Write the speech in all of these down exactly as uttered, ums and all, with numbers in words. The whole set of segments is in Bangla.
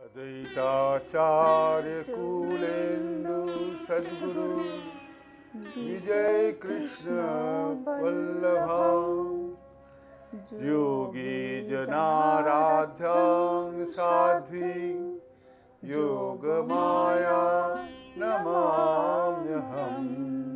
अद्वैताचार्य कुलेन्दु सद्गुरु विजय कृष्ण वल्लभा योगी जनाराध्यां साध्वी योगमाया नमाम्यहम्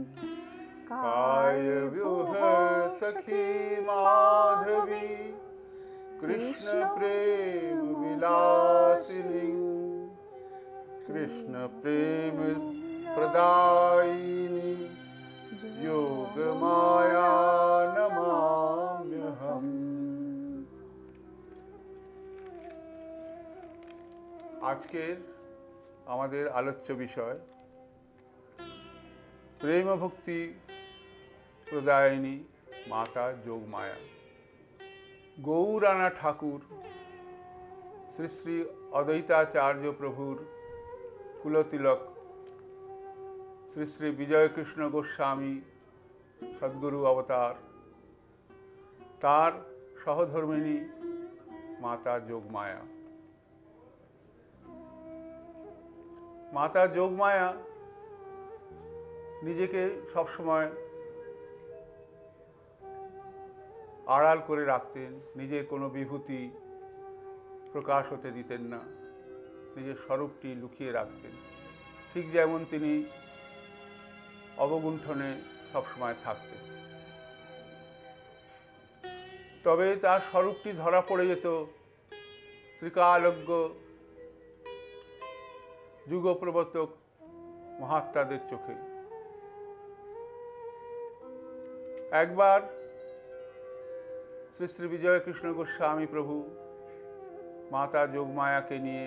कायव्यूह सखी माधवी कृष्ण प्रेम विलासिनी कृष्ण प्रेम प्रदायिनी योग माया नमाम्यहम्। আজকের আমাদের আলোচ্য বিষয় প্রেম ভক্তি প্রদায়িনী মাতা যোগমায়া। গৌরানা ঠাকুর শ্রী শ্রী অদ্বৈতাচার্য প্রভুর কুলতিলক শ্রী শ্রী বিজয়কৃষ্ণ গোস্বামী সদ্গুরু অবতার, তার সহধর্মিণী মাতা যোগমায়া। মাতা যোগমায়া নিজেকে সবসময় আড়াল করে রাখতেন, নিজের কোনো বিভূতি প্রকাশ হতে দিতেন না, নিজের স্বরূপটি লুকিয়ে রাখতেন। ঠিক যেমন তিনি অবগুণ্ঠনে সবসময় থাকতেন। তবে তার স্বরূপটি ধরা পড়ে যেত ত্রিকালজ্ঞ যুগপ্রবর্তক মহাত্মাদের চোখে। একবার শ্রী শ্রী বিজয়কৃষ্ণ গোস্বামী প্রভু মাতা যোগমায়াকে নিয়ে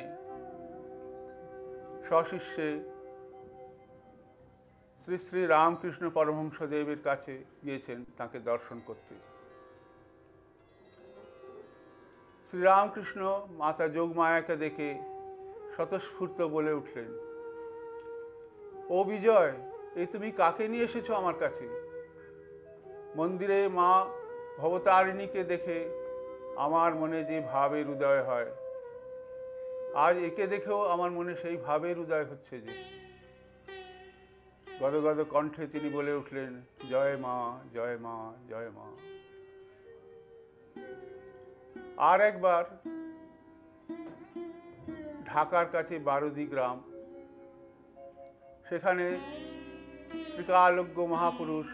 সশিষ্যে শ্রী শ্রী রামকৃষ্ণ পরমহংসদেবের কাছে গিয়েছেন তাকে দর্শন করতে। শ্রীরামকৃষ্ণ মাতা যোগমায়াকে দেখে স্বতঃস্ফূর্ত বলে উঠলেন, ও বিজয়, এই তুমি কাকে নিয়ে এসেছো আমার কাছে? মন্দিরে মা ভবতারিণীকে দেখে আমার মনে যে ভাবের উদয় হয়, আজ একে দেখেও আমার মনে সেই ভাবের উদয় হচ্ছে। যে গদগদ কণ্ঠে তিনি বলে উঠলেন, জয় মা, জয় মা, জয় মা। আর একবার ঢাকার কাছে বারুদি গ্রাম, সেখানে ত্রিকালজ্ঞ মহাপুরুষ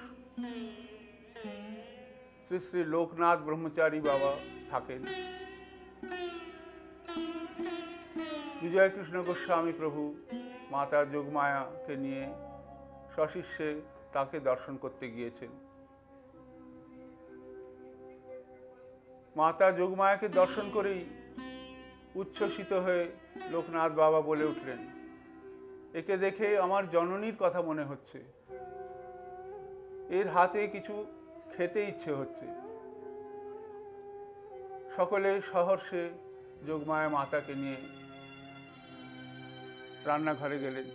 শ্রী শ্রী লোকনাথ ব্রহ্মচারী বাবা থাকেন। বিজয়কৃষ্ণ গোস্বামী প্রভু মাতা যোগমায়াকে নিয়ে সশিষ্যে তাকে দর্শন করতে গিয়েছেন। মাতা যোগমায়াকে দর্শন করেই উচ্ছ্বসিত হয়ে লোকনাথ বাবা বলে উঠলেন, একে দেখে আমার জননীর কথা মনে হচ্ছে, এর হাতে কিছু খেতে ইচ্ছে হচ্ছে। সকলে সহর্ষে যোগমায়া মাতাকে নিয়ে রান্নাঘরে গেলেন।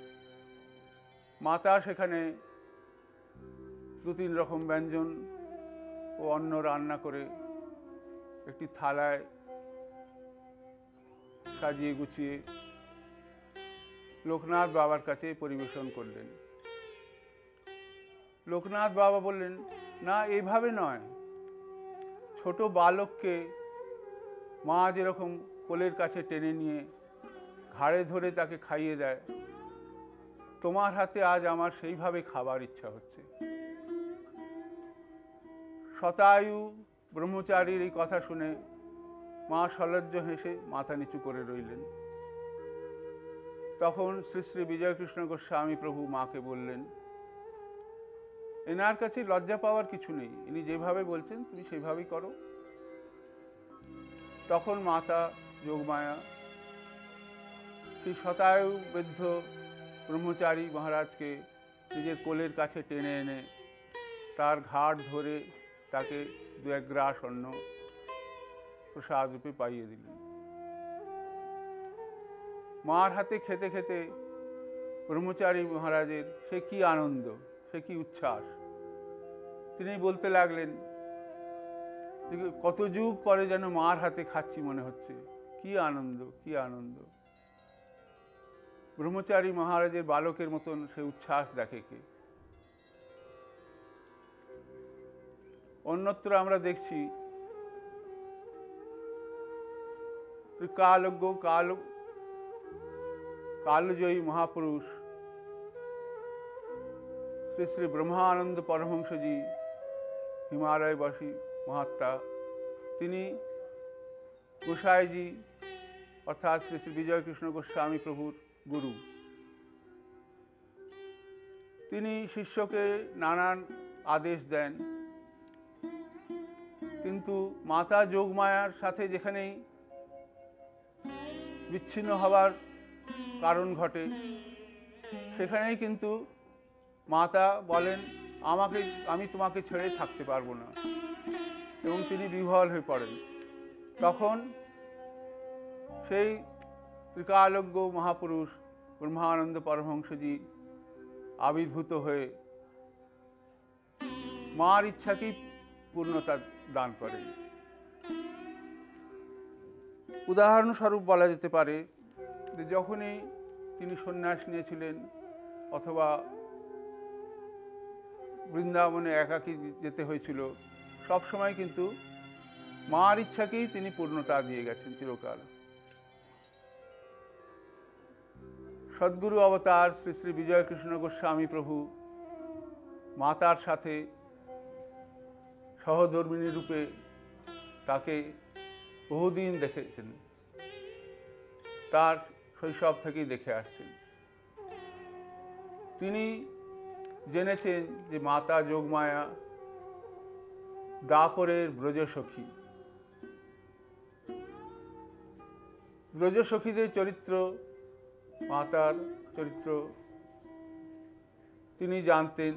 মাতা সেখানে দু তিন রকম ব্যঞ্জন ও অন্ন রান্না করে একটি থালায় সাজিয়ে গুছিয়ে লোকনাথ বাবার কাছে পরিবেশন করলেন। লোকনাথ বাবা বললেন, না, এইভাবে নয়। ছোট বালককে মা যেরকম কোলের কাছে টেনে নিয়ে ঘাড়ে ধরে তাকে খাইয়ে দেয়, তোমার হাতে আজ আমার সেইভাবে খাবার ইচ্ছা হচ্ছে। শতায়ু ব্রহ্মচারীর এই কথা শুনে মা সলজ্জ হেসে মাথা নিচু করে রইলেন। তখন শ্রী শ্রী বিজয়কৃষ্ণ গোস্বামী প্রভু মাকে বললেন, এনার কাছে লজ্জা পাওয়ার কিছু নেই, ইনি যেভাবে বলছেন তুমি সেইভাবেই করো। তখন মাতা যোগমায়া সেই শতায়ু বৃদ্ধ ব্রহ্মচারী মহারাজকে নিজের কোলের কাছে টেনে এনে তার ঘাড় ধরে তাকে দু এক গ্রাস অন্ন প্রসাদ রূপে পাইয়ে দিলেন। মার হাতে খেতে খেতে ব্রহ্মচারী মহারাজের সে কি আনন্দ, সে কি উচ্ছ্বাস। তিনি বলতে লাগলেন, কত যুগ পরে যেন মার হাতে খাচ্ছি মনে হচ্ছে, কি আনন্দ, কি আনন্দ। ব্রহ্মচারী মহারাজের বালকের মতন সে উচ্ছ্বাস দেখে কে? অন্যত্র আমরা দেখছি কালজ্ঞ কাল কালজয়ী মহাপুরুষ শ্রী শ্রী ব্রহ্মানন্দ পরমহংসজি, হিমালয়বাসী মহাত্মা, তিনি গোসাইজি অর্থাৎ শ্রী শ্রী বিজয় কৃষ্ণ গোস্বামী প্রভুর গুরু। তিনি শিষ্যকে নানান আদেশ দেন, কিন্তু মাতা যোগমায়ার সাথে যেখানেই বিচ্ছিন্ন হবার কারণ ঘটে, সেখানেই কিন্তু মাতা বলেন, আমাকে আমি তোমাকে ছেড়ে থাকতে পারবো না, এবং তিনি বিহ্বল হয়ে পড়েন। তখন সেই ত্রিকালজ্ঞ মহাপুরুষ ব্রহ্মানন্দ পরমহংসজি আবির্ভূত হয়ে মার ইচ্ছাকেই পূর্ণতা দান করেন। উদাহরণস্বরূপ বলা যেতে পারে যে যখনই তিনি সন্ন্যাস নিয়েছিলেন অথবা বৃন্দাবনে একাকী যেতে হয়েছিল, সবসময় কিন্তু মার ইচ্ছাকেই তিনি পূর্ণতা দিয়ে গেছেন চিরকাল। সদ্গুরু অবতার শ্রী শ্রী বিজয় কৃষ্ণ গোস্বামী প্রভু মাতার সাথে সহধর্মিণী রূপে তাকে বহুদিন দেখেছেন, তার শৈশব থেকেই দেখে আসছেন। তিনি জেনেছেন যে মাতা যোগমায়া দাপরের ব্রজসখী। ব্রজসখীদের চরিত্র, মাতার চরিত্র তিনি জানতেন।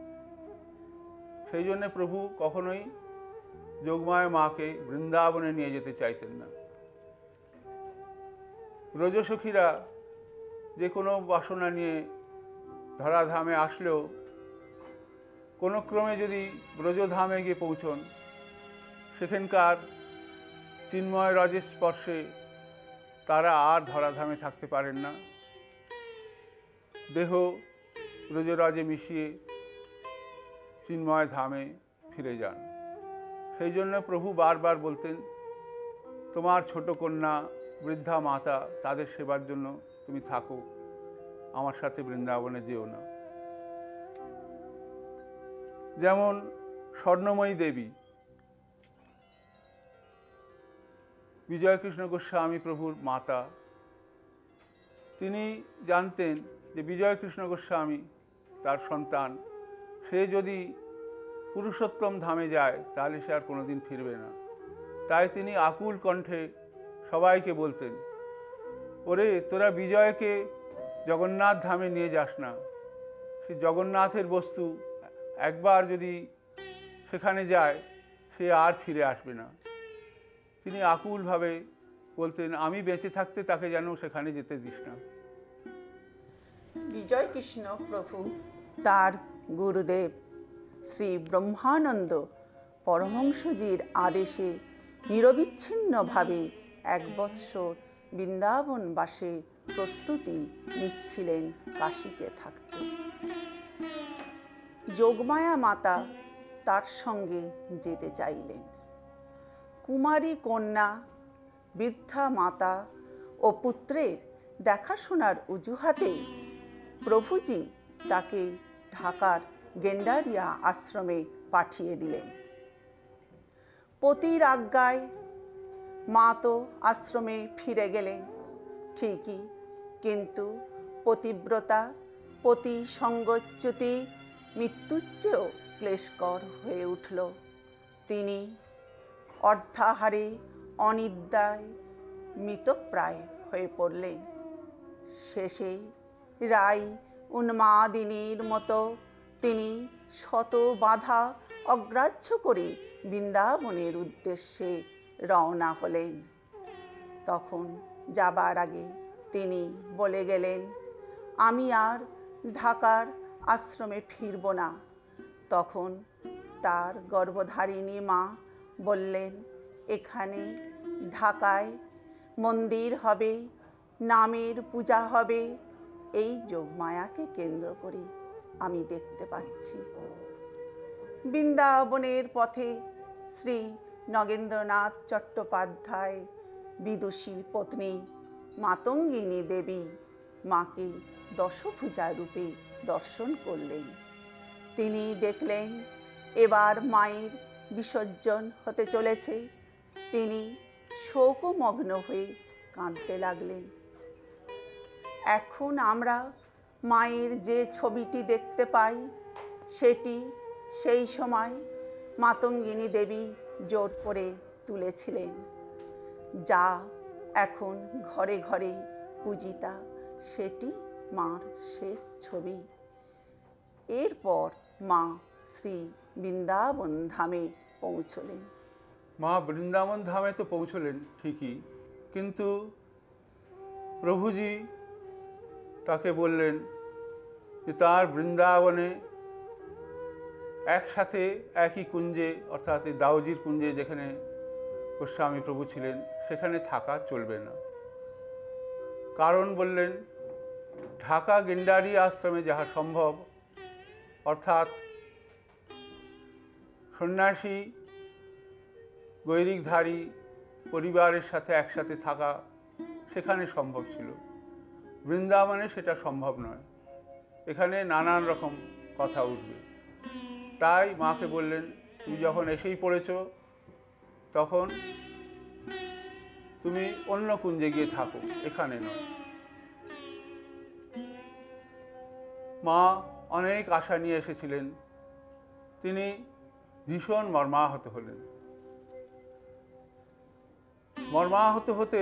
সেই জন্য প্রভু কখনোই যোগমায়া মাকে বৃন্দাবনে নিয়ে যেতে চাইতেন না। ব্রজসখীরা যে কোনো বাসনা নিয়ে ধরাধামে আসলেও কোনো ক্রমে যদি ব্রজধামে গিয়ে পৌঁছন, সেখানকার চিন্ময় রজের স্পর্শে তারা আর ধরাধামে থাকতে পারেন না, দেহ ব্রজরাজে মিশিয়ে চিন্ময় ধামে ফিরে যান। সেই জন্য প্রভু বারবার বলতেন, তোমার ছোট কন্যা বৃদ্ধা মাতা, তাদের সেবার জন্য তুমি থাকো, আমার সাথে বৃন্দাবনে যেও না। যেমন স্বর্ণময়ী দেবী, বিজয় কৃষ্ণ গোস্বামী প্রভুর মাতা, তিনি জানতেন যে বিজয় কৃষ্ণ গোস্বামী তার সন্তান, সে যদি পুরুষোত্তম ধামে যায় তাহলে সে আর কোনোদিন ফিরবে না। তাই তিনি আকুল কণ্ঠে সবাইকে বলতেন, ওরে তোরা বিজয়কে জগন্নাথ ধামে নিয়ে যাস না, সে জগন্নাথের বস্তু একবার যদি সেখানে যায় সে আর ফিরে আসবে না। তিনি আকুলভাবে বলতেন, আমি বেঁচে থাকতে তাকে যেন সেখানে যেতে দিস না। বিজয় কৃষ্ণ প্রভু তার গুরুদেব শ্রী ব্রহ্মানন্দ পরমহংসজির আদেশে নিরবিচ্ছিন্নভাবে এক বৎসর বৃন্দাবন বাসে প্রস্তুতি নিচ্ছিলেন কাশীতে থাকতে। যোগমায়া মাতা তার সঙ্গে যেতে চাইলেন। কুমারী কন্যা, বৃদ্ধা মাতা ও পুত্রের দেখাশোনার অজুহাতে প্রভুজি তাকে ঢাকার গেন্ডারিয়া আশ্রমে পাঠিয়ে দিলেন। পতির আজ্ঞায় মা তো আশ্রমে ফিরে গেলেন ঠিকই, কিন্তু পতিব্রতা, পতি সঙ্গচ্যুতি মৃত্যুচ্চেও ক্লেশকর হয়ে উঠল। তিনি অর্ধাহারে অনিদ্রায় মৃতপ্রায় হয়ে পড়লেন। শেষে রাই উন্মাদিনীর মতো তিনি শত বাধা অগ্রাহ্য করে বৃন্দাবনের উদ্দেশ্যে রওনা হলেন। তখন যাবার আগে তিনি বলে গেলেন, আমি আর ঢাকার আশ্রমে ফিরব না। তখন তার গর্ভধারিণী মা বললেন, এখানে ঢাকায় মন্দির হবে, নামের পূজা হবে, এই যোগমায়াকে কেন্দ্র করে আমি দেখতে পাচ্ছি। বৃন্দাবনের পথে শ্রী নগেন্দ্রনাথ চট্টোপাধ্যায় বিদুষী পত্নী মাতঙ্গিনী দেবী মাকে দশভুজা রূপে দর্শন করলেন। তিনি দেখলেন এবার মায়ের বিসর্জন হতে চলেছে। তিনি শোকমগ্ন হয়ে কাঁদতে লাগলেন। এখন আমরা মায়ের যে ছবিটি দেখতে পাই সেটি সেই সময় মাতঙ্গিনী দেবী জোর করে তুলেছিলেন, যা এখন ঘরে ঘরে পূজিতা, সেটি মার শেষ ছবি। এরপর মা শ্রী বৃন্দাবন ধামে পৌঁছলেন। মা বৃন্দাবন ধামে তো পৌঁছলেন ঠিকই, কিন্তু প্রভুজি তাকে বললেন যে তার বৃন্দাবনে একসাথে একই কুঞ্জে, অর্থাৎ দাউজির কুঞ্জে যেখানে গোস্বামী প্রভু ছিলেন, সেখানে থাকা চলবে না। কারণ বললেন, ঢাকা গেন্ডারি আশ্রমে যাহা সম্ভব, অর্থাৎ সন্ন্যাসী গৈরিকধারী পরিবারের সাথে একসাথে থাকা সেখানে সম্ভব ছিল, বৃন্দাবনে সেটা সম্ভব নয়। এখানে নানান রকম কথা উঠবে। তাই মাকে বললেন, তুমি যখন এসেই পড়েছ তখন তুমি অন্য কুঞ্জে গিয়ে থাকো, এখানে নয়। মা অনেক আশা নিয়ে এসেছিলেন, তিনি ভীষণ মর্মাহত হলেন। মর্মাহত হতে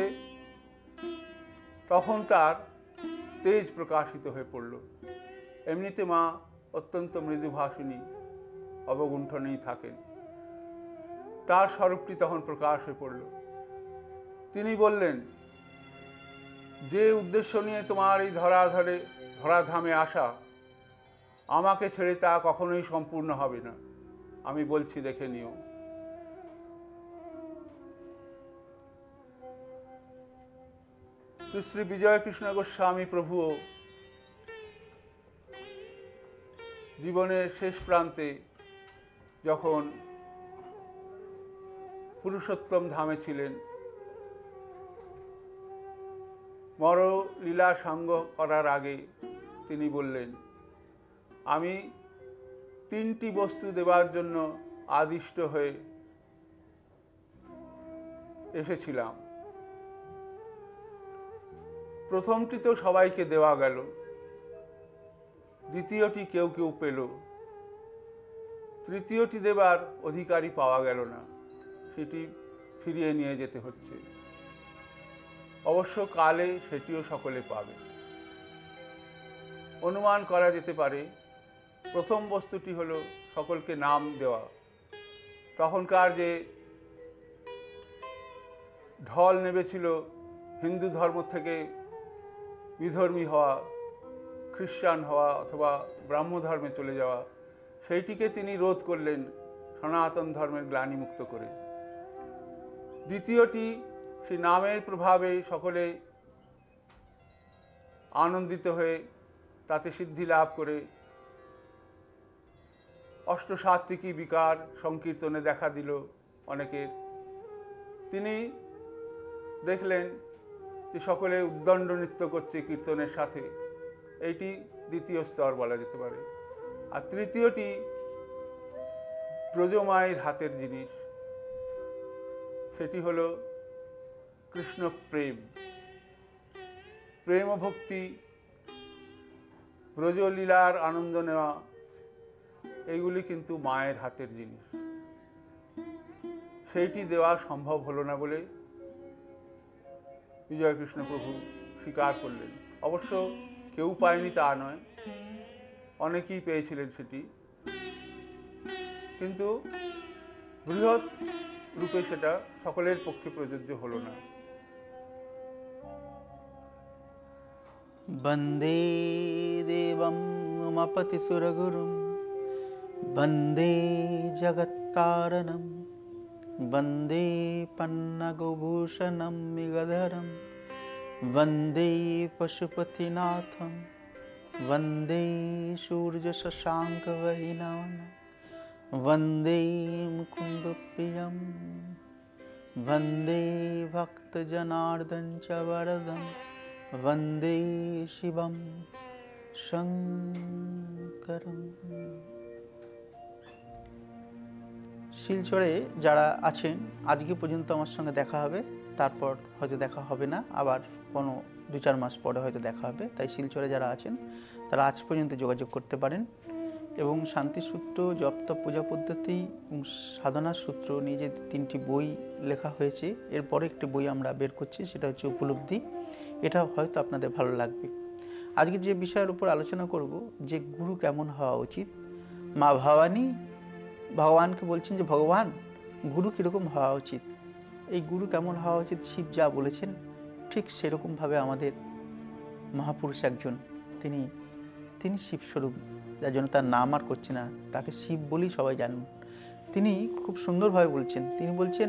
তখন তার তেজ প্রকাশিত হয়ে পড়ল। এমনিতে মা অত্যন্ত মৃদুভাষিণী, অবগুণ্ঠনেই থাকেন। তার স্বরূপটি তখন প্রকাশ হয়ে পড়ল। তিনি বললেন, যে উদ্দেশ্য নিয়ে তোমার এই ধরাধরে ধরাধামে আসা, আমাকে ছেড়ে তা কখনোই সম্পূর্ণ হবে না। আমি বলছি, দেখে নিও। শ্রী শ্রী বিজয়কৃষ্ণ গোস্বামী প্রভুও জীবনের শেষ প্রান্তে যখন পুরুষোত্তম ধামে ছিলেন, মর লীলা সাঙ্গ করার আগে তিনি বললেন, আমি তিনটি বস্তু দেবার জন্য আদিষ্ট হয়ে এসেছিলাম। প্রথমটি তো সবাইকে দেওয়া গেল, দ্বিতীয়টি কেউ কেউ পেল, তৃতীয়টি দেবার অধিকারী পাওয়া গেল না, সেটি ফিরিয়ে নিয়ে যেতে হচ্ছে। অবশ্য কালে সেটিও সকলে পাবে। অনুমান করা যেতে পারে প্রথম বস্তুটি হলো সকলকে নাম দেওয়া। তখনকার যে ঢল নেমেছিল হিন্দু ধর্ম থেকে বিধর্মী হওয়া, খ্রিস্টান হওয়া অথবা ব্রাহ্ম ধর্মে চলে যাওয়া, সেইটিকে তিনি রোধ করলেন সনাতন ধর্মের গ্লানিমুক্ত করে। দ্বিতীয়টি, সেই নামের প্রভাবে সকলে আনন্দিত হয়ে তাতে সিদ্ধি লাভ করে অষ্টসাত্ত্বিকী বিকার সংকীর্তনে দেখা দিল অনেকের। তিনি দেখলেন যে সকলে উদ্দণ্ড নৃত্য করছে কীর্তনের সাথে, এইটি দ্বিতীয় স্তর বলা যেতে পারে। আর তৃতীয়টি ব্রজমায়ের হাতের জিনিস, সেটি হলো কৃষ্ণ প্রেম, প্রেম ও ভক্তি, ব্রজলীলার আনন্দ নেওয়া, এইগুলি কিন্তু মায়ের হাতের জিনিস। সেইটি দেওয়া সম্ভব হলো না বলে বিজয়কৃষ্ণ প্রভু স্বীকার করলেন। অবশ্য কেউ পায়নি তা নয়, অনেকেই পেয়েছিলেন সেটি, কিন্তু বৃহৎ রূপে সেটা সকলের পক্ষে প্রযোজ্য হলো না। বন্দে দেবম উমাপতি সুরগুরুম বন্দে জগত্তারণম বন্দে পন্নগভূষণম মৃগধরম বন্দে পশুপতিনাথম वंदे सूर्य शशांक वहिनान वंदे मुकुंद प्रियम वंदे भक्त जनार्दन च वरदं वंदे शिवम शंकरम। শিলচরে যারা আছেন আজকে পর্যন্ত আমার সঙ্গে দেখা হবে, তারপর হয়তো দেখা হবে না, আবার কোনো দু চার মাস পরে হয়তো দেখা হবে। তাই শিলচরে যারা আছেন তারা আজ পর্যন্ত যোগাযোগ করতে পারেন এবং শান্তিসূত্র, জপ-তপ, পূজা পদ্ধতি এবং সাধনার সূত্র নিয়ে যে তিনটি বই লেখা হয়েছে, এরপরে একটি বই আমরা বের করছি, সেটা হচ্ছে উপলব্ধি। এটা হয়তো আপনাদের ভালো লাগবে। আজকে যে বিষয়ের উপর আলোচনা করব, যে গুরু কেমন হওয়া উচিত। মা ভবানী ভগবানকে বলছেন যে ভগবান গুরু কীরকম হওয়া উচিত, এই গুরু কেমন হওয়া উচিত শিব যা বলেছেন ঠিক সেরকমভাবে আমাদের মহাপুরুষ একজন, তিনি তিনি শিবস্বরূপ, যার জন্য তার নাম আর করছে না, তাকে শিব বলেই সবাই জানেন। তিনি খুব সুন্দরভাবে বলছেন, তিনি বলছেন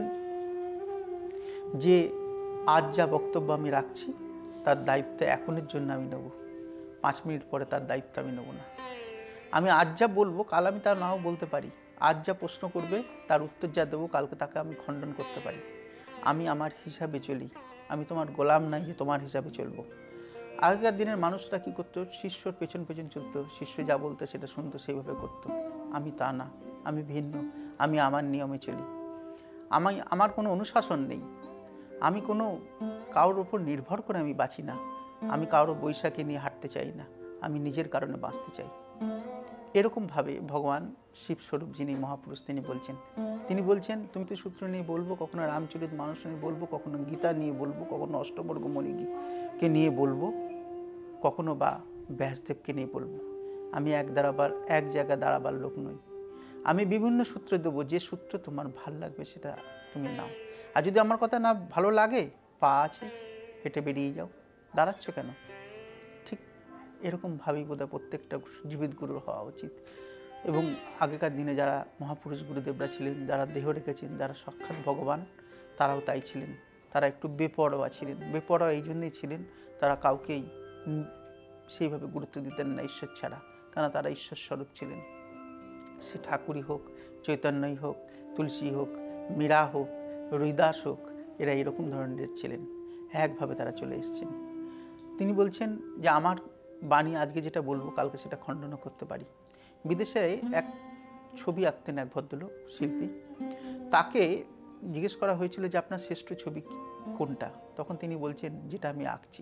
যে আজ যা বক্তব্য আমি রাখছি তার দায়িত্ব এখনের জন্য আমি নেব, পাঁচ মিনিট পরে তার দায়িত্ব আমি নেব না। আমি আজ যা বলবো কাল আমি তার নাও বলতে পারি, আজ যা প্রশ্ন করবে তার উত্তর যা দেবো কালকে তাকে আমি খণ্ডন করতে পারি। আমি আমার হিসাবে চলি, আমি তোমার গোলাম নাই যে তোমার হিসাবে চলবো। আগেকার দিনের মানুষরা কী করতো, শিষ্যর পেছন পেছন চলতো, শিষ্য যা বলতো সেটা শুনতো, সেইভাবে করতো। আমি তা না, আমি ভিন্ন, আমি আমার নিয়মে চলি। আমি আমার কোনো অনুশাসন নেই, আমি কোনো কারোর ওপর নির্ভর করে আমি বাঁচি না, আমি কারোর বৈশাখী নিয়ে হাঁটতে চাই না, আমি নিজের কারণে বাঁচতে চাই। এরকমভাবে ভগবান শিবস্বরূপ যিনি মহাপুরুষ তিনি বলছেন, তিনি বলছেন তুমি তো সূত্র নিয়ে বলবো, কখনো রামচরিত মানস নিয়ে বলবো, কখনো গীতা নিয়ে বলবো, কখনো অষ্টবর্গমণিকে নিয়ে বলবো, কখনো বা ব্যাসদেবকে নিয়ে বলবো। আমি এক দাঁড়াবার এক জায়গায় দাঁড়াবার লোক নই, আমি বিভিন্ন সূত্র দেবো, যে সূত্র তোমার ভালো লাগবে সেটা তুমি নাও। আর যদি আমার কথা না ভালো লাগে, পা আছে, হেঁটে বেরিয়ে যাও, দাঁড়াচ্ছ কেন? ঠিক এরকমভাবেই বোধহয় প্রত্যেকটা জীবিত গুরুর হওয়া উচিত। এবং আগেকার দিনে যারা মহাপুরুষ গুরুদেবরা ছিলেন, যারা দেহ রেখেছেন, যারা সাক্ষাৎ ভগবান, তারাও তাই ছিলেন। তারা একটু বেপরোয়া ছিলেন। বেপরোয়া এই জন্যই ছিলেন, তারা কাউকেই সেইভাবে গুরুত্ব দিতেন না ঈশ্বর ছাড়া, কারণ তারা ঈশ্বর স্বরূপ ছিলেন। সে ঠাকুরই হোক, চৈতন্যই হোক, তুলসী হোক, মীরা হোক, রবিদাস হোক, এরা এরকম ধরনের ছিলেন, একভাবে তারা চলে এসেছেন। তিনি বলছেন যে আমার বাণী আজকে যেটা বলবো কালকে সেটা খণ্ডন করতে পারি। বিদেশে এক ছবি আঁকতেন এক ভদ্রলোক শিল্পী, তাকে জিজ্ঞেস করা হয়েছিল যে আপনার শ্রেষ্ঠ ছবি কোনটা, তখন তিনি বলছেন যেটা আমি আঁকছি।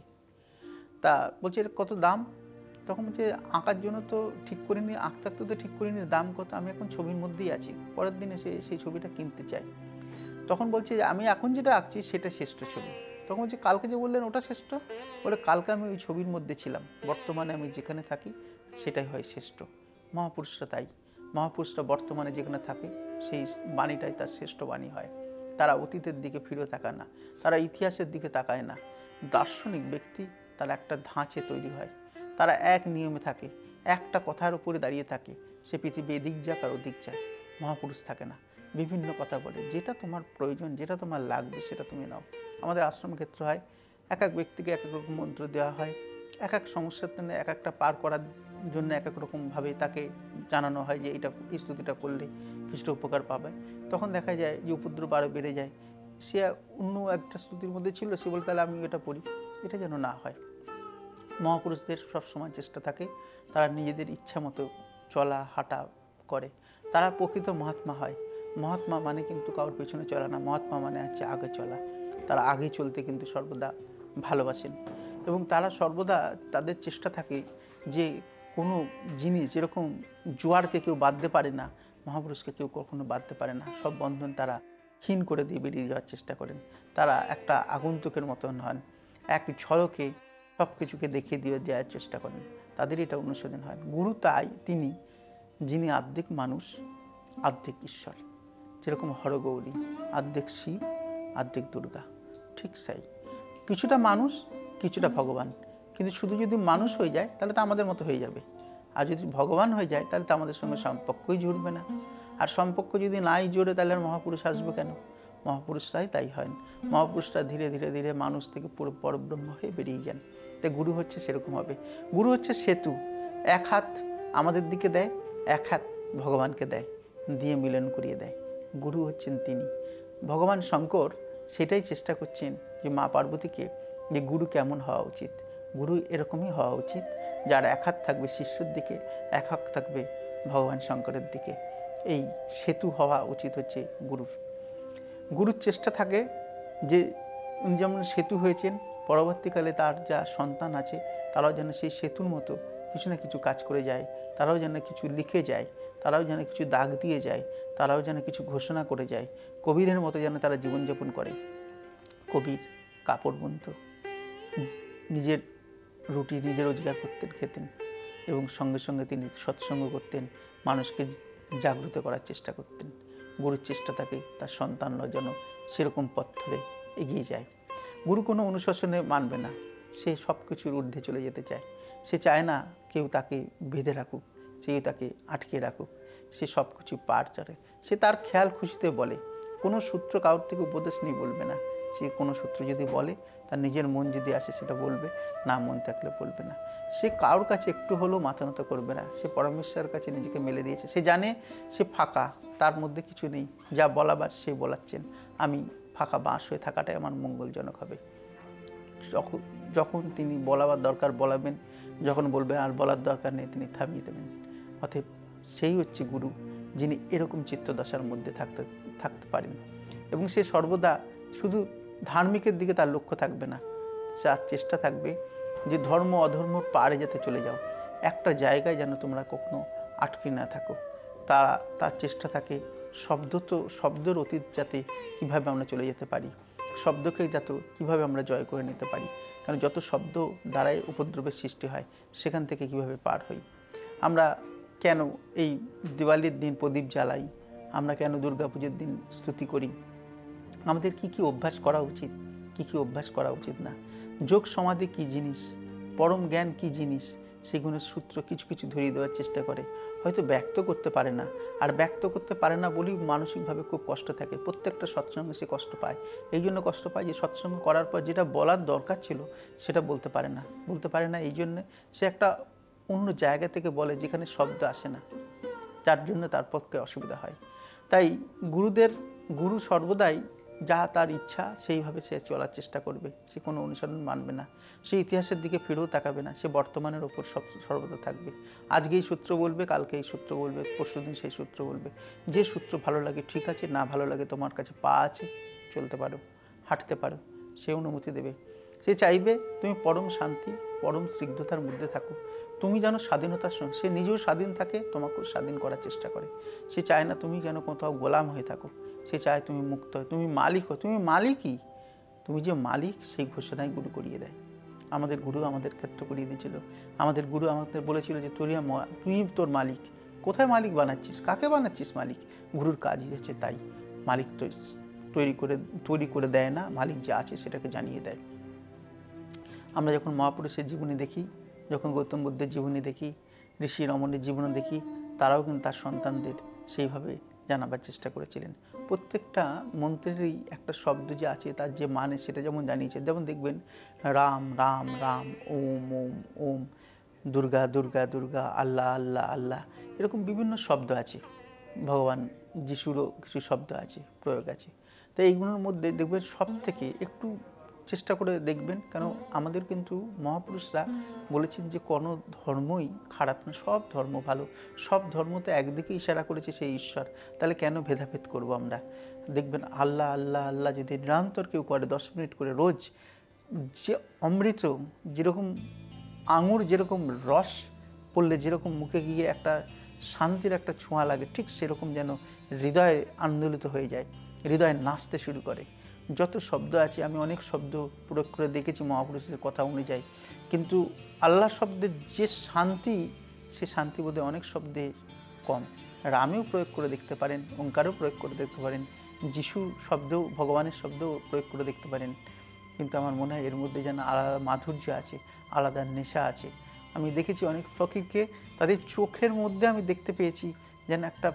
তা বলছে এর কত দাম, তখন বলছে আঁকার জন্য তো ঠিক করিনি, আঁকতে আঁকতে তো ঠিক করিনি, দাম কত, আমি এখন ছবির মধ্যেই আছি, পরের দিনে সে সেই ছবিটা কিনতে চায়। তখন বলছে যে আমি এখন যেটা আঁকছি সেটা শ্রেষ্ঠ ছবি। তখন বলছে কালকে যে বললেন ওটা শ্রেষ্ঠ, বলে কালকে আমি ওই ছবির মধ্যে ছিলাম, বর্তমানে আমি যেখানে থাকি সেটাই হয় শ্রেষ্ঠ। মহাপুরুষরা তাই, মহাপুরুষরা বর্তমানে যেখানে থাকে সেই বাণীটাই তার শ্রেষ্ঠ বাণী হয়। তারা অতীতের দিকে ফিরে তাকায় না, তারা ইতিহাসের দিকে তাকায় না। দার্শনিক ব্যক্তি তারা একটা ধাঁচে তৈরি হয়, তারা এক নিয়মে থাকে, একটা কথার উপরে দাঁড়িয়ে থাকে, সে পৃথিবী এদিক যাক আর ওদিক যায়। মহাপুরুষ থাকে না, বিভিন্ন কথা বলে, যেটা তোমার প্রয়োজন, যেটা তোমার লাগবে সেটা তুমি নাও। আমাদের আশ্রম ক্ষেত্র হয়, এক এক ব্যক্তিকে এক এক রকম মন্ত্র দেওয়া হয়, এক এক সমস্যার জন্য এক একটা পার করার জন্য এক এক রকমভাবে তাকে জানানো হয় যে এটা এই স্তুতিটা করলে কিছু উপকার পাবে। তখন দেখা যায় যে উপদ্রব আরও বেড়ে যায়, সে অন্য একটা স্তুতির মধ্যে ছিল, সে বলে তাহলে আমি এটা পড়ি, এটা যেন না হয়। মহাপুরুষদের সবসময় চেষ্টা থাকে তারা নিজেদের ইচ্ছা মতো চলা হাঁটা করে, তারা প্রকৃত মহাত্মা হয়। মহাত্মা মানে কিন্তু কারোর পেছনে চলা না, মহাত্মা মানে হচ্ছে আগে চলা। তারা আগে চলতে কিন্তু সর্বদা ভালোবাসেন এবং তারা সর্বদা তাদের চেষ্টা থাকে যে কোনো জিনিস, যেরকম জোয়ারকে কেউ বাঁধতে পারে না, মহাপুরুষকে কেউ কখনো বাঁধতে পারে না। সব বন্ধন তারা ক্ষীণ করে দিয়ে বেরিয়ে যাওয়ার চেষ্টা করেন। তারা একটা আগন্তুকের মতন হন, এক ঝলকে সব কিছুকে দেখিয়ে দিয়ে যাওয়ার চেষ্টা করেন, তাদের এটা অনুশোধন হয়। গুরু তাই তিনি যিনি আর্ধেক মানুষ আর্ধেক ঈশ্বর, যেরকম হরগৌরী আর্ধেক শিব আর্ধেক দুর্গা, ঠিক তাই কিছুটা মানুষ কিছুটা ভগবান। কিন্তু শুধু যদি মানুষ হয়ে যায় তাহলে তো আমাদের মতো হয়ে যাবে, আর যদি ভগবান হয়ে যায় তাহলে তো আমাদের সঙ্গে সম্পর্কই জুড়বে না। আর সম্পর্ক যদি নাই জোরে তাহলে আর মহাপুরুষ আসবে কেন? মহাপুরুষরাই তাই হয়। মহাপুরুষরা ধীরে ধীরে ধীরে মানুষ থেকে পুরো পরব্রহ্ম হয়ে বেরিয়ে যান। তাই গুরু হচ্ছে সেরকম হবে। গুরু হচ্ছে সেতু, এক হাত আমাদের দিকে দেয়, এক হাত ভগবানকে দেয়, দিয়ে মিলন করিয়ে দেয়। গুরু হচ্ছেন তিনি। ভগবান শঙ্কর সেটাই চেষ্টা করছেন যে মা পার্বতীকে, যে গুরু কেমন হওয়া উচিত। গুরু এরকমই হওয়া উচিত, যার এক হাত থাকবে শিষ্যর দিকে, এক হাত থাকবে ভগবান শঙ্করের দিকে। এই সেতু হওয়া উচিত হচ্ছে গুরুর। গুরুর চেষ্টা থাকে যে উনি যেমন সেতু হয়েছেন, পরবর্তীকালে তার যা সন্তান আছে তারাও যেন সেই সেতুর মতো কিছু না কিছু কাজ করে যায়, তারাও যেন কিছু লিখে যায়, তারাও যেন কিছু দাগ দিয়ে যায়, তারাও যেন কিছু ঘোষণা করে যায়। কবিরের মতো যেন তারা জীবনযাপন করে। কবির কাপড় বুনত, নিজের রুটি নিজে রোজগার করতেন, খেতেন, এবং সঙ্গে সঙ্গে তিনি সৎসঙ্গ করতেন, মানুষকে জাগ্রত করার চেষ্টা করতেন। গুরুর চেষ্টা থাকে তার সন্তানরা যেন সেরকম পথ ধরে এগিয়ে যায়। গুরু কোনো অনুশাসনে মানবে না, সে সব কিছুর ঊর্ধ্বে চলে যেতে চায়। সে চায় না কেউ তাকে বেঁধে রাখুক, কেউ তাকে আটকে রাখুক, সে সব কিছু পার চড়ে। সে তার খেয়াল খুশিতে বলে, কোনো সূত্র কারোর থেকে উপদেশ নিয়ে বলবে না। সে কোনো সূত্র যদি বলে, তার নিজের মন যদি আসে সেটা বলবে, না মন থাকলে বলবে না। সে কারোর কাছে একটু হলেও মাথা নত করবে না। সে পরমেশ্বরের কাছে নিজেকে মেলে দিয়েছে। সে জানে সে ফাঁকা, তার মধ্যে কিছু নেই, যা বলাবার সে বলাচ্ছেন। আমি ফাঁকা বাঁশ হয়ে থাকাটাই আমার মঙ্গলজনক হবে। যখন যখন তিনি বলাবার দরকার বলাবেন, যখন বলবেন আর বলার দরকার নেই তিনি থামিয়ে দেবেন। অতএব সেই হচ্ছে গুরু, যিনি এরকম চিত্তদশার মধ্যে থাকতে থাকতে পারেন। এবং সে সর্বদা শুধু ধার্মিকের দিকে তার লক্ষ্য থাকবে না, যার চেষ্টা থাকবে যে ধর্ম অধর্ম পারে যাতে চলে যাও, একটা জায়গায় যেন তোমরা কখনো আটকে না থাকো। তা তার চেষ্টা থাকে শব্দ তো শব্দের অতীত যাতে কীভাবে আমরা চলে যেতে পারি, শব্দকে যাতে কীভাবে আমরা জয় করে নিতে পারি। কারণ যত শব্দ দ্বারাই উপদ্রবের সৃষ্টি হয়, সেখান থেকে কীভাবে পার হই। আমরা কেন এই দিওয়ালির দিন প্রদীপ জ্বালাই, আমরা কেন দুর্গাপুজোর দিন স্তুতি করি, আমাদের কি কি অভ্যাস করা উচিত, কি কি অভ্যাস করা উচিত না। যোগ সমাধি কী জিনিস, পরম জ্ঞান কী জিনিস, সেগুলোর সূত্র কিছু কিছু ধরিয়ে দেওয়ার চেষ্টা করে। হয়তো ব্যক্ত করতে পারে না, আর ব্যক্ত করতে পারে না বলেই মানসিকভাবে খুব কষ্ট থাকে। প্রত্যেকটা সৎসঙ্গে সে কষ্ট পায়। এই জন্য কষ্ট পায় যে সৎসঙ্গ করার পর যেটা বলার দরকার ছিল সেটা বলতে পারে না। বলতে পারে না এই জন্যে সে একটা অন্য জায়গা থেকে বলে যেখানে শব্দ আসে না, যার জন্য তার পক্ষে অসুবিধা হয়। তাই গুরুদের গুরু সর্বদাই যা তার ইচ্ছা সেইভাবে সে চলার চেষ্টা করবে। সে কোনো অনুসরণ মানবে না, সে ইতিহাসের দিকে ফিরেও তাকাবে না, সে বর্তমানের ওপর সব সর্বদা থাকবে। আজকে এই সূত্র বলবে, কালকে এই সূত্র বলবে, পরশুদিন সেই সূত্র বলবে। যে সূত্র ভালো লাগে ঠিক আছে, না ভালো লাগে তোমার কাছে পা আছে, চলতে পারো, হাঁটতে পারো, সে অনুমতি দেবে। সে চাইবে তুমি পরম শান্তি পরম স্নিগ্ধতার মধ্যে থাকো, তুমি যেন স্বাধীনতার সঙ্গে, সে নিজেও স্বাধীন থাকে, তোমাকেও স্বাধীন করার চেষ্টা করে। সে চায় না তুমি যেন কোথাও গোলাম হয়ে থাকো, সে চায় তুমি মুক্ত হয়, তুমি মালিক হো। তুমি মালিকই, তুমি যে মালিক সেই ঘোষণাই গুরু করিয়ে দেয়। আমাদের গুরু আমাদের ক্ষেত্র করিয়ে দিয়েছিল। আমাদের গুরু আমাদের বলেছিল যে তুই তুই তোর মালিক, কোথায় মালিক বানাচ্ছিস, কাকে বানাচ্ছিস মালিক। গুরুর কাজই হচ্ছে তাই, মালিক তো তৈরি করে তৈরি করে দেয় না, মালিক যে আছে সেটাকে জানিয়ে দেয়। আমরা যখন মহাপুরুষের জীবনী দেখি, যখন গৌতম বুদ্ধের জীবনী দেখি, ঋষি রমণের জীবনী দেখি, তারাও কিন্তু তার সন্তানদের সেইভাবে জানাবার চেষ্টা করেছিলেন। প্রত্যেকটা মন্ত্রেরই একটা শব্দ যে আছে তার যে মানে সেটা যেমন জানিয়েছে। যেমন দেখবেন রাম রাম রাম, ওম ওম ওম, দুর্গা দুর্গা দুর্গা, আল্লাহ আল্লাহ আল্লাহ, এরকম বিভিন্ন শব্দ আছে। ভগবান যিশুরও কিছু শব্দ আছে, প্রয়োগ আছে। তো এইগুলোর মধ্যে দেখবেন সব থেকে একটু চেষ্টা করে দেখবেন, কেন আমাদের কিন্তু মহাপুরুষরা বলেছেন যে কোনো ধর্মই খারাপ না, সব ধর্ম ভালো, সব ধর্ম তো একদিকে ইশারা করেছে সেই ঈশ্বর। তাহলে কেন ভেদাভেদ করব আমরা। দেখবেন আল্লাহ আল্লাহ আল্লাহ যদি নিরন্তর কেউ করে দশ মিনিট করে রোজ, যে অমৃত যেরকম আঙুর যেরকম রস পড়লে যেরকম মুখে গিয়ে একটা শান্তির একটা ছোঁয়া লাগে, ঠিক সেরকম যেন হৃদয় আন্দোলিত হয়ে যায়, হৃদয় নাচতে শুরু করে। যত শব্দ আছে, আমি অনেক শব্দ প্রয়োগ করে দেখেছি মহাপুরুষের কথা অনুযায়ী, কিন্তু আল্লাহ শব্দের যে শান্তি, সে শান্তি বোধে অনেক শব্দে কম। রামেও প্রয়োগ করে দেখতে পারেন, ওঙ্কারও প্রয়োগ করে দেখতে পারেন, যিশু শব্দও, ভগবানের শব্দও প্রয়োগ করে দেখতে পারেন, কিন্তু আমার মনে হয় এর মধ্যে যেন আলাদা মাধুর্য আছে, আলাদা নেশা আছে। আমি দেখেছি অনেক ফকিরকে, তাদের চোখের মধ্যে আমি দেখতে পেয়েছি যেন একটা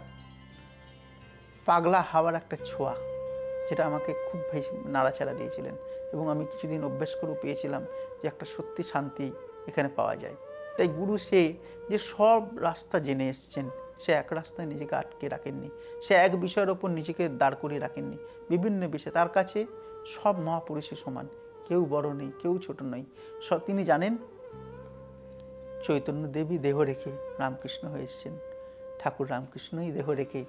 পাগলা হাওয়ার একটা ছোঁয়া, যেটা আমাকে খুব বেশি নাড়াচাড়া দিয়েছিলেন। এবং আমি কিছুদিন অভ্যাস করেও পেয়েছিলাম যে একটা সত্যি শান্তি এখানে পাওয়া যায়। তাই গুরু সে যে সব রাস্তা জেনে এসছেন, সে এক রাস্তায় নিজেকে আটকে রাখেননি, সে এক বিষয়ের ওপর নিজেকে দাঁড় করিয়ে রাখেননি। বিভিন্ন বিষয় তার কাছে সব মহাপুরুষই সমান, কেউ বড় নেই, কেউ ছোট নয়। সব তিনি জানেন চৈতন্য দেবী দেহ রেখে রামকৃষ্ণ হয়ে এসছেন, ঠাকুর রামকৃষ্ণই দেহ রেখে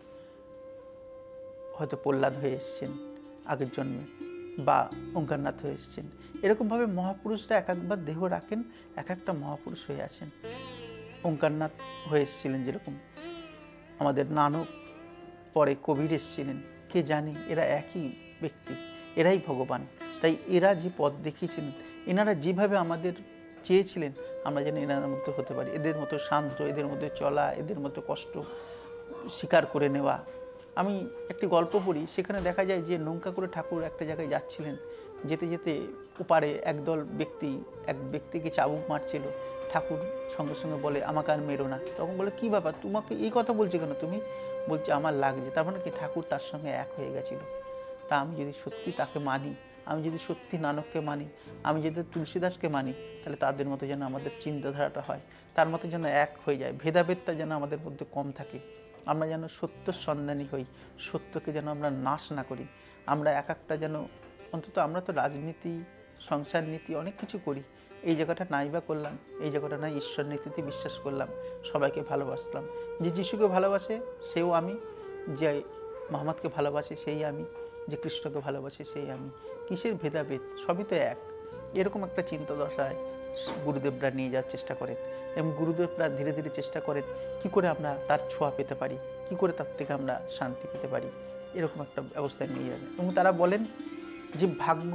হয়তো প্রহ্লাদ হয়ে এসছেন আগের জন্মে, বা ওঙ্কারনাথ হয়ে এসছেন। এরকমভাবে মহাপুরুষরা এক একবার দেহ রাখেন, এক একটা মহাপুরুষ হয়ে আছেন। ওঙ্কারনাথ হয়ে এসেছিলেন যেরকম, আমাদের নানক, পরে কবির এসেছিলেন, কে জানে এরা একই ব্যক্তি, এরাই ভগবান। তাই এরা যে পথ দেখিয়েছিলেন, এনারা যেভাবে আমাদের চেয়েছিলেন আমরা যেন এনার মতো হতে পারি, এদের মতো শান্ত, এদের মধ্যে চলা, এদের মতো কষ্ট স্বীকার করে নেওয়া। আমি একটি গল্প পড়ি, সেখানে দেখা যায় যে নৌকা করে ঠাকুর একটা জায়গায় যাচ্ছিলেন, যেতে যেতে ওপারে একদল ব্যক্তি এক ব্যক্তিকে চাবুক মারছিল। ঠাকুর সঙ্গে সঙ্গে বলে আমাকে আর মেরো না। তখন বলে কি ব্যাপার, তোমাকে এই কথা বলছে কেন তুমি? বলছে আমার লাগছে। তার মানে কি ঠাকুর তার সঙ্গে এক হয়ে গেছিল। তা আমি যদি সত্যি তাকে মানি, আমি যদি সত্যি নানককে মানি, আমি যদি তুলসীদাসকে মানি, তাহলে তাদের মতো যেন আমাদের চিন্তাধারাটা হয়, তার মতো যেন এক হয়ে যায়, ভেদাভেদটা যেন আমাদের মধ্যে কম থাকে। আমরা যেন সত্যর সন্ধানী হই, সত্যকে যেন আমরা নাশ না করি। আমরা এক একটা যেন, অন্তত আমরা তো রাজনীতি, সংসার নীতি অনেক কিছু করি, এই জায়গাটা নাই বা করলাম, এই জায়গাটা নাই ঈশ্বর নীতিতে বিশ্বাস করলাম, সবাইকে ভালোবাসলাম। যে যিশুকে ভালোবাসে সেও আমি, যে মোহাম্মদকে ভালোবাসে সেই আমি, যে কৃষ্ণকে ভালোবাসে সেই আমি। কিসের ভেদাভেদ, সবই তো এক। এরকম একটা চিন্তাদশায় গুরুদেবরা নিয়ে যাওয়ার চেষ্টা করেন, এবং গুরুদেবরা ধীরে ধীরে চেষ্টা করেন কি করে আমরা তার ছোঁয়া পেতে পারি, কি করে তার থেকে আমরা শান্তি পেতে পারি, এরকম একটা অবস্থায় নিয়ে যাবেন। এবং তারা বলেন যে ভাগ্য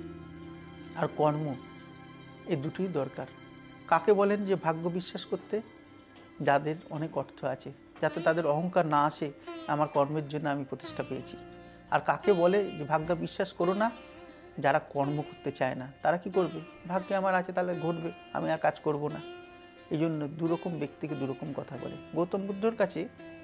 আর কর্ম এই দুটোই দরকার। কাকে বলেন যে ভাগ্য বিশ্বাস করতে? যাদের অনেক অর্থ আছে, যাতে তাদের অহংকার না আসে আমার কর্মের জন্য আমি প্রতিষ্ঠা পেয়েছি। আর কাকে বলে যে ভাগ্য বিশ্বাস করো না? যারা কর্ম করতে চায় না, তারা কি করবে? ভাগ্যে আমার আছে তাহলে ঘটবে, আমি আর কাজ করব না। এই জন্য দুরকম ব্যক্তিকে দুরকম কথা বলে। গৌতম বুদ্ধর কাছে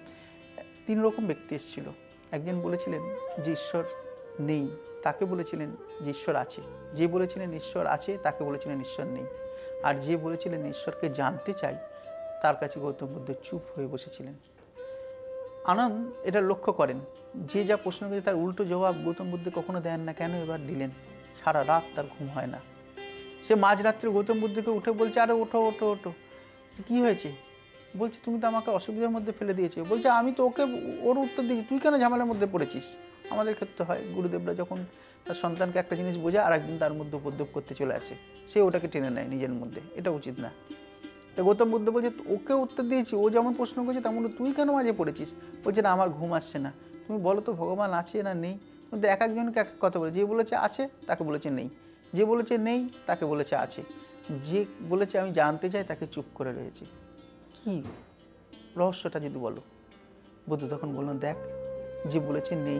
তিন রকম ব্যক্তি এসেছিল। একজন বলেছিলেন যে ঈশ্বর নেই, তাকে বলেছিলেন যে ঈশ্বর আছে। যে বলেছিলেন ঈশ্বর আছে, তাকে বলেছিলেন ঈশ্বর নেই। আর যে বলেছিলেন ঈশ্বরকে জানতে চাই, তার কাছে গৌতম বুদ্ধ চুপ হয়ে বসেছিলেন। আনন্দ এটা লক্ষ্য করেন, যে যা প্রশ্ন করে তার উল্টো জবাব গৌতম বুদ্ধ কখনো দেন না, কেন এবার দিলেন? সারা রাত তার ঘুম হয় না। সে মাঝরাত্রে গৌতম বুদ্ধকে উঠে বলছে, আরে ওঠো ওঠো ওঠো, কি হয়েছে? বলছে তুমি তো আমাকে অসুবিধার মধ্যে ফেলে দিয়েছো। বলছে আমি তো ওকে ওর উত্তর দিয়েছি, তুই কেন ঝামেলার মধ্যে পড়েছিস? আমাদের ক্ষেত্রে হয়, গুরুদেবরা যখন তার সন্তানকে একটা জিনিস বোঝায় আর একদিন তার মধ্যে উপদ্রব করতে চলে আসে, সে ওটাকে টেনে নেয় নিজের মধ্যে, এটা উচিত না। তো গৌতম বুদ্ধ বলছে ওকে উত্তর দিয়েছি, ও যেমন প্রশ্ন করছে তেমন তুই কেন মাঝে পড়েছিস? বলছে না আমার ঘুম আসছে না। তুমি বলো তো ভগবান আছে না নেই? কিন্তু এক একজনকে এক এক কথা বলে, যে বলেছে আছে তাকে বলেছে নেই, যে বলেছে নেই তাকে বলেছে আছে, যে বলেছে আমি জানতে চাই তাকে চুপ করে রয়েছে। কি রহস্যটা যদি বলো? বুদ্ধ তখন বললেন দেখ, যে বলেছে নেই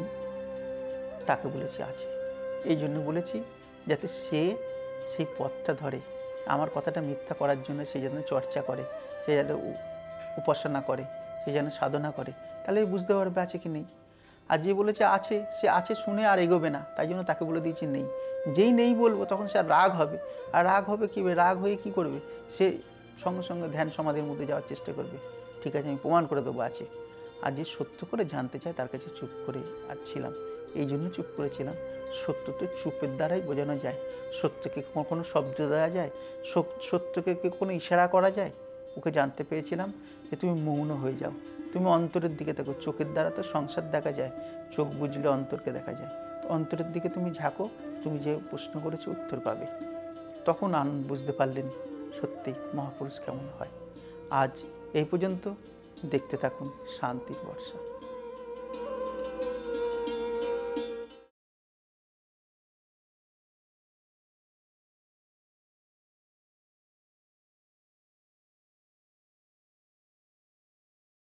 তাকে বলেছে আছে। এই জন্য বলেছি যাতে সে সেই পথটা ধরে, আমার কথাটা মিথ্যা করার জন্য সে যেন চর্চা করে, সে যেন উপাসনা করে, সে যেন সাধনা করে, তাহলে বুঝতে পারবে আছে কি নেই। আর যে বলেছে আছে, সে আছে শুনে আর এগোবে না, তাই জন্য তাকে বলে দিয়েছি নেই। যেই নেই বলবো তখন সে রাগ হবে, আর রাগ হবে কী হবে? রাগ হয়ে কি করবে? সে সঙ্গে সঙ্গে ধ্যান সমাধির মধ্যে যাওয়ার চেষ্টা করবে, ঠিক আছে আমি প্রমাণ করে দেবো আছে। আর যে সত্য করে জানতে চায় তার কাছে চুপ করে ছিলাম, এই জন্য চুপ করেছিলাম। সত্য তো চুপের দ্বারাই বোঝানো যায়। সত্যকে কোনো শব্দ দেওয়া যায়? সত্যকে কোনো ইশারা করা যায়? ওকে জানতে পেরেছিলাম যে তুমি মৌন হয়ে যাও, তুমি অন্তরের দিকে দেখো। চোখের দ্বারা তো সংসার দেখা যায়, চোখ বুঝলে অন্তরকে দেখা যায়। অন্তরের দিকে তুমি ঝাঁকো, তুমি যে প্রশ্ন করেছো উত্তর পাবে। তখন আনন্দ বুঝতে পারলেন সত্যি মহাপুরুষ কেমন হয়। আজ এই পর্যন্ত, দেখতে থাকুন শান্তির বর্ষা।